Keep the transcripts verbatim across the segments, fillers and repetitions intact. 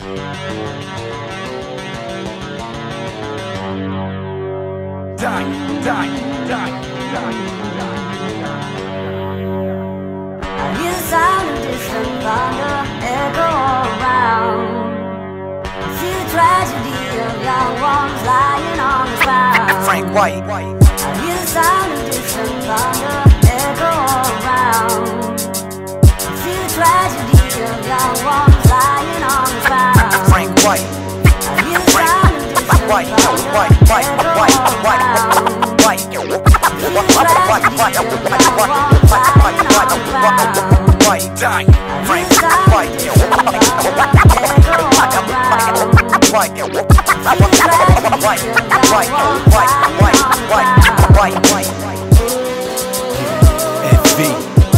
Die, die, die, die, die. I hear the sound of distant thunder echo all around. I see the tragedy of young ones lying on the ground. Frank White. I hear the sound of distant thunder echo all around. I see the tragedy of young ones lying on the ground. Frank White. I hear the sound of distant White, thunder white, white, echo white, all white, around. white, I see the tragedy of young ones lying on the ground. white, die, Frank White, White, white, white, white, white, F V,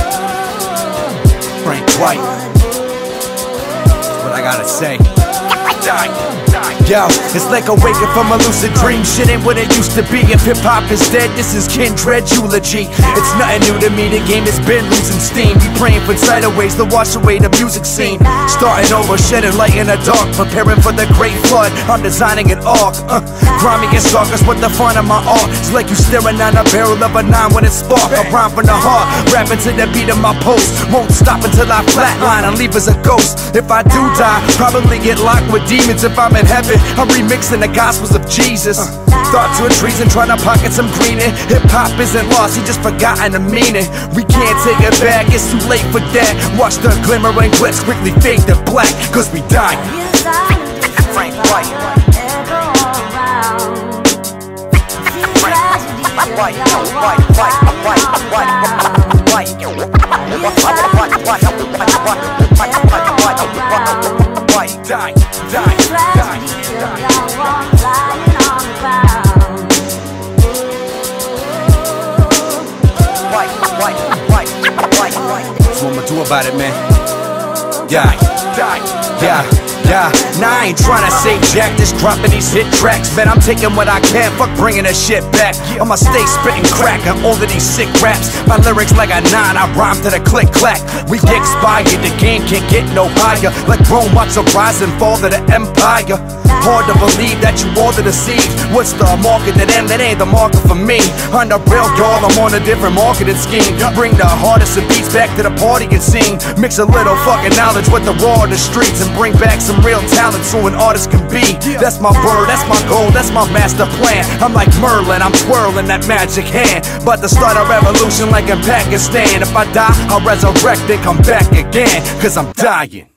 Frank White. That's what I gotta say. Die, die. Yo, it's like awaking from a lucid dream. Shit ain't what it used to be. If hip-hop is dead, this is Kindred's eulogy. It's nothing new to me, the game has been losing steam. We praying for tidal waves to wash away the music scene. Starting over, shedding light in the dark, preparing for the great flood. I'm designing an arc, uh, grimy and stalkers with the fun of my art. It's like you staring down a barrel of a nine when it spark. I rhyme from the heart, rapping to the beat of my post. Won't stop until I flatline and leave as a ghost. If I do die, probably get locked with demons. If I'm in heaven, I'm remixing the gospels of Jesus. Thoughts to a treason, trying to pocket some green in. Hip-hop isn't lost, he just forgotten the meaning. We can't take it back, it's too late for that. Watch the glimmer and glitz quickly fade to black, cause we die. Frank White. White, white, white, white, white, white, white, die, die, die, white, white, white, white, white. That's what I'ma do about it, man. Yeah, die, yeah. Yeah, nah, I ain't tryna say jack, just dropping these hit tracks. Man, I'm taking what I can, fuck bringing that shit back. I'ma stay spitting crack on all of these sick raps. My lyrics like a nine, I rhyme to the click clack. We get expired, the game can't get no higher. Like Rome, watch a rise and fall to the empire. Hard to believe that you all to deceive. What's the market to them? That ain't the market for me. On the real, y'all, I'm on a different marketing scheme. Bring the hardest of beats back to the party and scene. Mix a little fucking knowledge with the raw in the streets and bring back some real talent so an artist can be. That's my word, that's my goal, that's my master plan. I'm like Merlin, I'm twirling that magic hand. But to start a revolution like in Pakistan. If I die, I'll resurrect and come back again, cause I'm dying.